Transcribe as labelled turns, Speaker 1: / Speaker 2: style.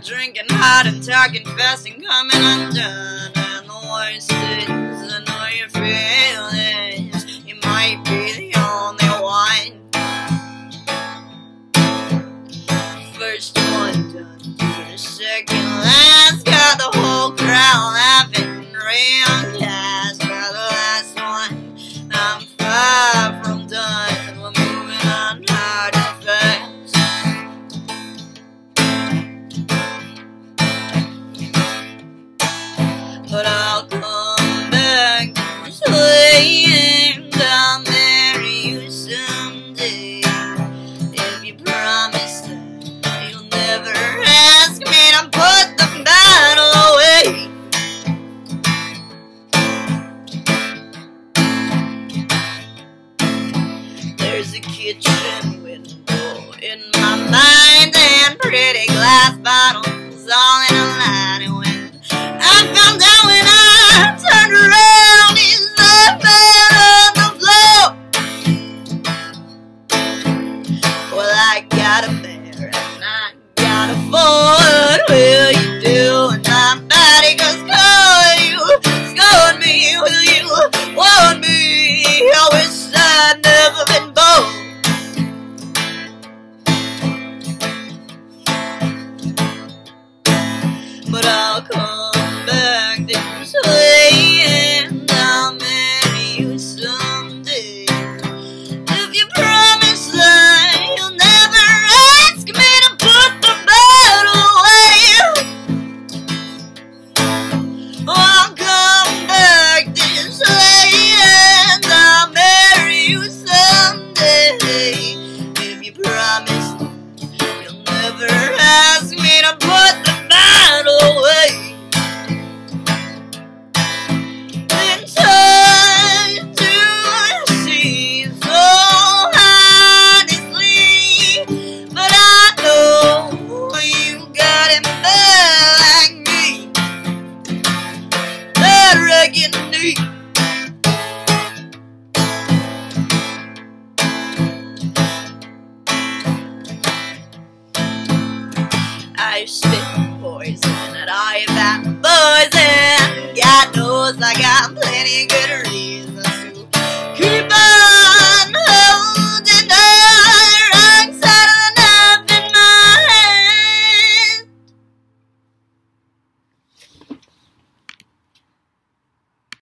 Speaker 1: drinking hard and talking fast and coming undone. And the worst is, I know you feel this. You might be the only one. First one done, the second last. Got the whole crowd laughing real fast. Got the last one, I'm far from done. We're moving on hard and fast. But I'll come back this way, and I'll marry you someday. If you promise that you'll never ask me to put the battle away. There's a kitchen window in my mind and pretty glass bottles all in a line. And when I found out, when I turned around, he's the man on the floor. Well, I got a mare and I got a Ford. Will you do and I'm bad? He goes, scold me, will you want me? I wish I'd never been born. But I'll come back this way, and I'll marry you someday. If you promise that you'll never ask me to put the battle away. I'll come back this way, and I'll marry you someday. If you promise that you'll never ask me to put the battle away. Then time to see so honestly, but I know you got him bad like me. I reckon me. I spit poison and I have had poison. God knows I got plenty